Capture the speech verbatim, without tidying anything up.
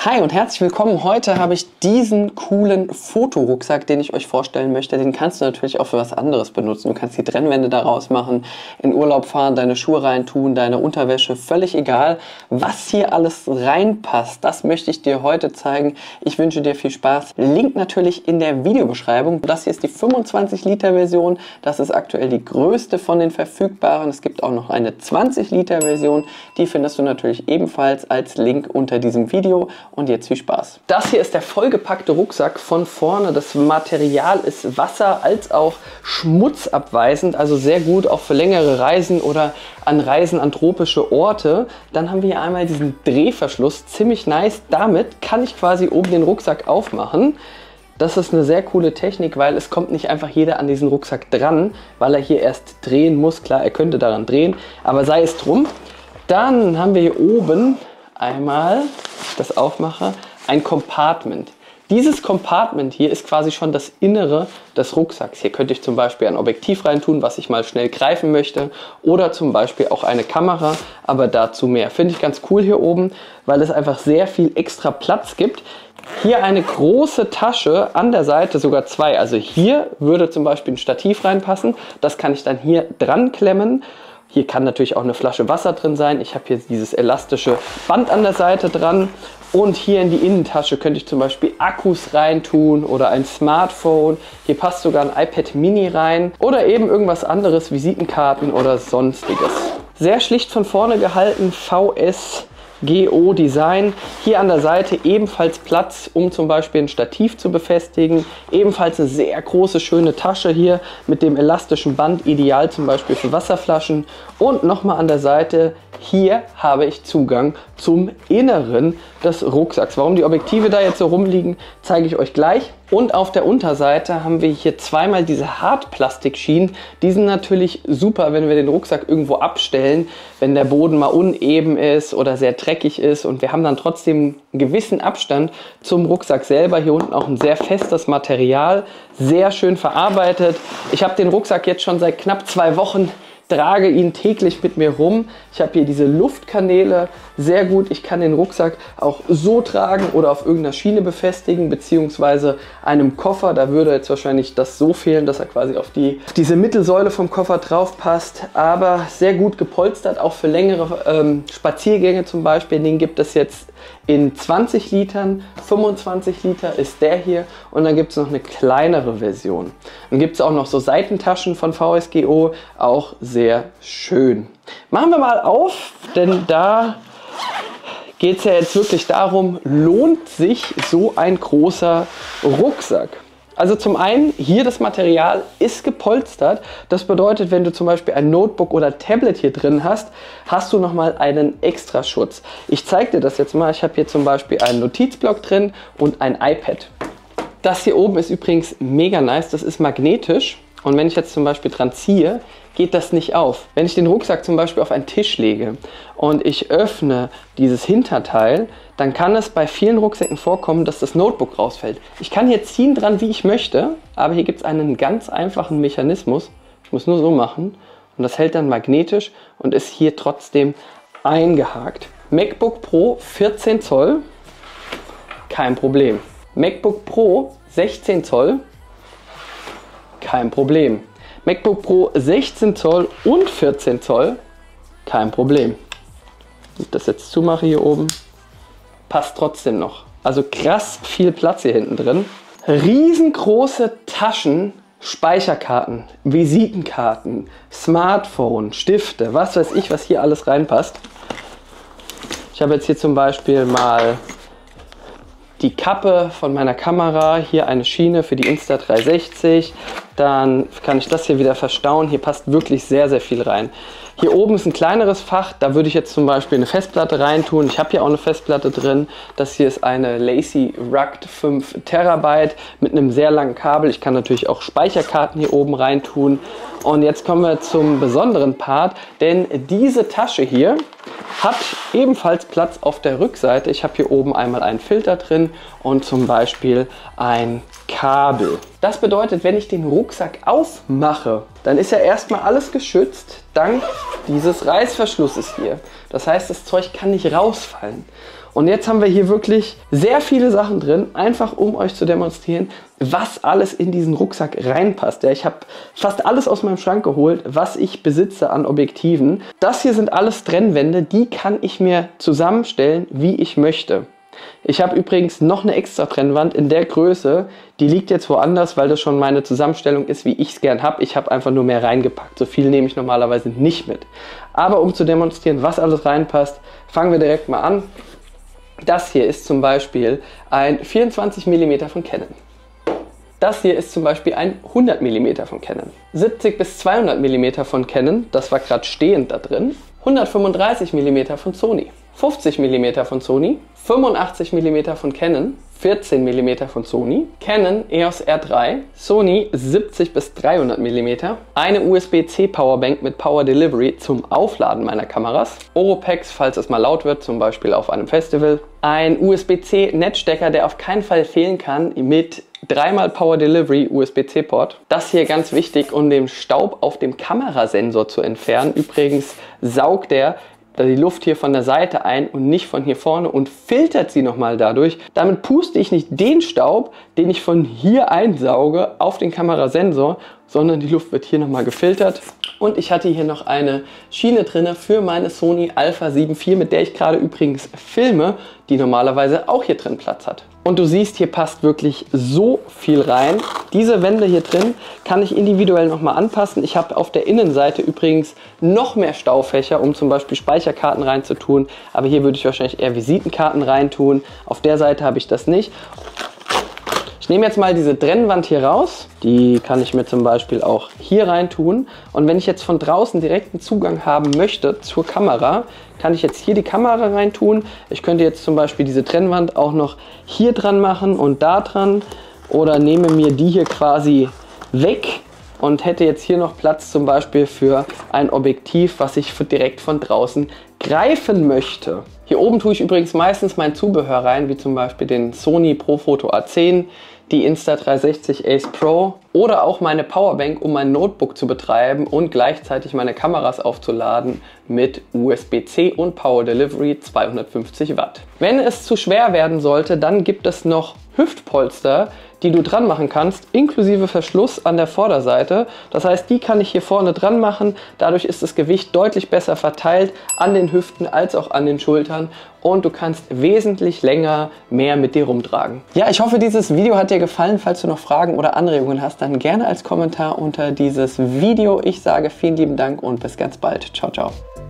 Hi und herzlich willkommen. Heute habe ich diesen coolen Fotorucksack, den ich euch vorstellen möchte. Den kannst du natürlich auch für was anderes benutzen. Du kannst die Trennwände daraus machen, in Urlaub fahren, deine Schuhe reintun, deine Unterwäsche, völlig egal. Was hier alles reinpasst, das möchte ich dir heute zeigen. Ich wünsche dir viel Spaß. Link natürlich in der Videobeschreibung. Das hier ist die fünfundzwanzig Liter Version. Das ist aktuell die größte von den verfügbaren. Es gibt auch noch eine zwanzig Liter Version. Die findest du natürlich ebenfalls als Link unter diesem Video. Und jetzt viel Spaß. Das hier ist der vollgepackte Rucksack von vorne. Das Material ist wasser- als auch schmutzabweisend, also sehr gut auch für längere Reisen oder an Reisen an tropische Orte. Dann haben wir hier einmal diesen Drehverschluss, ziemlich nice. Damit kann ich quasi oben den Rucksack aufmachen. Das ist eine sehr coole Technik, weil es kommt nicht einfach jeder an diesen Rucksack dran, weil er hier erst drehen muss. Klar, er könnte daran drehen, aber sei es drum. Dann haben wir hier oben einmal, ich das aufmache, ein Compartment. Dieses Compartment hier ist quasi schon das Innere des Rucksacks. Hier könnte ich zum Beispiel ein Objektiv reintun, was ich mal schnell greifen möchte, oder zum Beispiel auch eine Kamera, aber dazu mehr. Finde ich ganz cool hier oben, weil es einfach sehr viel extra Platz gibt. Hier eine große Tasche, an der Seite sogar zwei. Also hier würde zum Beispiel ein Stativ reinpassen. Das kann ich dann hier dran klemmen. Hier kann natürlich auch eine Flasche Wasser drin sein. Ich habe hier dieses elastische Band an der Seite dran. Und hier in die Innentasche könnte ich zum Beispiel Akkus reintun oder ein Smartphone. Hier passt sogar ein iPad Mini rein oder eben irgendwas anderes, Visitenkarten oder sonstiges. Sehr schlicht von vorne gehalten, V S G O Design. Hier an der Seite ebenfalls Platz, um zum Beispiel ein Stativ zu befestigen. Ebenfalls eine sehr große, schöne Tasche hier mit dem elastischen Band, ideal zum Beispiel für Wasserflaschen. Und nochmal an der Seite, hier habe ich Zugang zum Inneren des Rucksacks. Warum die Objektive da jetzt so rumliegen, zeige ich euch gleich. Und auf der Unterseite haben wir hier zweimal diese Hartplastikschienen. Die sind natürlich super, wenn wir den Rucksack irgendwo abstellen, wenn der Boden mal uneben ist oder sehr dreckig ist. Und wir haben dann trotzdem einen gewissen Abstand zum Rucksack selber. Hier unten auch ein sehr festes Material, sehr schön verarbeitet. Ich habe den Rucksack jetzt schon seit knapp zwei Wochen. Trage ihn täglich mit mir rum. Ich habe hier diese Luftkanäle, sehr gut. Ich kann den Rucksack auch so tragen oder auf irgendeiner Schiene befestigen, beziehungsweise einem Koffer. Da würde jetzt wahrscheinlich das so fehlen, dass er quasi auf die, diese Mittelsäule vom Koffer drauf passt. Aber sehr gut gepolstert, auch für längere ähm, Spaziergänge zum Beispiel. Den gibt es jetzt in zwanzig Litern, fünfundzwanzig Liter ist der hier und dann gibt es noch eine kleinere Version. Dann gibt es auch noch so Seitentaschen von V S G O, auch sehr schön. Machen wir mal auf, denn da geht es ja jetzt wirklich darum, lohnt sich so ein großer Rucksack? Also zum einen, hier das Material ist gepolstert. Das bedeutet, wenn du zum Beispiel ein Notebook oder Tablet hier drin hast, hast du nochmal einen Extraschutz. Ich zeige dir das jetzt mal. Ich habe hier zum Beispiel einen Notizblock drin und ein iPad. Das hier oben ist übrigens mega nice. Das ist magnetisch. Und wenn ich jetzt zum Beispiel dran ziehe, geht das nicht auf. Wenn ich den Rucksack zum Beispiel auf einen Tisch lege und ich öffne dieses Hinterteil, dann kann es bei vielen Rucksäcken vorkommen, dass das Notebook rausfällt. Ich kann hier ziehen dran, wie ich möchte, aber hier gibt es einen ganz einfachen Mechanismus. Ich muss nur so machen und das hält dann magnetisch und ist hier trotzdem eingehakt. MacBook Pro vierzehn Zoll, kein Problem. MacBook Pro sechzehn Zoll, kein Problem. MacBook Pro sechzehn Zoll und vierzehn Zoll, kein Problem. Wenn ich das jetzt zumache hier oben, passt trotzdem noch. Also krass viel Platz hier hinten drin. Riesengroße Taschen, Speicherkarten, Visitenkarten, Smartphone, Stifte, was weiß ich, was hier alles reinpasst. Ich habe jetzt hier zum Beispiel mal die Kappe von meiner Kamera, hier eine Schiene für die Insta dreihundertsechzig, dann kann ich das hier wieder verstauen, hier passt wirklich sehr, sehr viel rein. Hier oben ist ein kleineres Fach, da würde ich jetzt zum Beispiel eine Festplatte reintun, ich habe hier auch eine Festplatte drin, das hier ist eine Lacy Rugged fünf Terabyte mit einem sehr langen Kabel, ich kann natürlich auch Speicherkarten hier oben reintun. Und jetzt kommen wir zum besonderen Part, denn diese Tasche hier hat ebenfalls Platz auf der Rückseite. Ich habe hier oben einmal einen Filter drin und zum Beispiel ein Kabel. Das bedeutet, wenn ich den Rucksack aufmache, dann ist ja erstmal alles geschützt, dank dieses Reißverschlusses hier. Das heißt, das Zeug kann nicht rausfallen. Und jetzt haben wir hier wirklich sehr viele Sachen drin, einfach um euch zu demonstrieren, was alles in diesen Rucksack reinpasst. Ja, ich habe fast alles aus meinem Schrank geholt, was ich besitze an Objektiven. Das hier sind alles Trennwände, die kann ich mir zusammenstellen, wie ich möchte. Ich habe übrigens noch eine extra Trennwand in der Größe, die liegt jetzt woanders, weil das schon meine Zusammenstellung ist, wie ich es gern habe. Ich habe einfach nur mehr reingepackt, so viel nehme ich normalerweise nicht mit. Aber um zu demonstrieren, was alles reinpasst, fangen wir direkt mal an. Das hier ist zum Beispiel ein vierundzwanzig Millimeter von Canon. Das hier ist zum Beispiel ein hundert Millimeter von Canon. siebzig bis zweihundert Millimeter von Canon, das war gerade stehend da drin. hundertfünfunddreißig Millimeter von Sony. fünfzig Millimeter von Sony. fünfundachtzig Millimeter von Canon. vierzehn Millimeter von Sony. Canon E O S R drei. Sony siebzig bis dreihundert Millimeter. Eine U S B C Powerbank mit Power Delivery zum Aufladen meiner Kameras. Oropax, falls es mal laut wird, zum Beispiel auf einem Festival. Ein U S B C Netzstecker, der auf keinen Fall fehlen kann, mit dreimal Power Delivery U S B C Port. Das hier ganz wichtig, um den Staub auf dem Kamerasensor zu entfernen. Übrigens saugt der die Luft hier von der Seite ein und nicht von hier vorne und filtert sie nochmal dadurch. Damit puste ich nicht den Staub, den ich von hier einsauge, auf den Kamerasensor, sondern die Luft wird hier nochmal gefiltert. Und ich hatte hier noch eine Schiene drin für meine Sony Alpha sieben vier, mit der ich gerade übrigens filme, die normalerweise auch hier drin Platz hat. Und du siehst, hier passt wirklich so viel rein. Diese Wände hier drin kann ich individuell nochmal anpassen. Ich habe auf der Innenseite übrigens noch mehr Staufächer, um zum Beispiel Speicherkarten reinzutun. Aber hier würde ich wahrscheinlich eher Visitenkarten reintun. Auf der Seite habe ich das nicht. Ich nehme jetzt mal diese Trennwand hier raus. Die kann ich mir zum Beispiel auch hier rein tun. Und wenn ich jetzt von draußen direkten Zugang haben möchte zur Kamera, kann ich jetzt hier die Kamera rein tun. Ich könnte jetzt zum Beispiel diese Trennwand auch noch hier dran machen und da dran. Oder nehme mir die hier quasi weg und hätte jetzt hier noch Platz zum Beispiel für ein Objektiv, was ich für direkt von draußen greifen möchte. Hier oben tue ich übrigens meistens mein Zubehör rein, wie zum Beispiel den Sony Profoto A zehn, die Insta dreihundertsechzig Ace Pro oder auch meine Powerbank, um mein Notebook zu betreiben und gleichzeitig meine Kameras aufzuladen mit U S B C und Power Delivery zweihundertfünfzig Watt. Wenn es zu schwer werden sollte, dann gibt es noch Hüftpolster, die du dran machen kannst, inklusive Verschluss an der Vorderseite. Das heißt, die kann ich hier vorne dran machen. Dadurch ist das Gewicht deutlich besser verteilt an den Hüften als auch an den Schultern und du kannst wesentlich länger mehr mit dir rumtragen. Ja, ich hoffe, dieses Video hat dir gefallen. Falls du noch Fragen oder Anregungen hast, dann gerne als Kommentar unter dieses Video. Ich sage vielen lieben Dank und bis ganz bald. Ciao, ciao.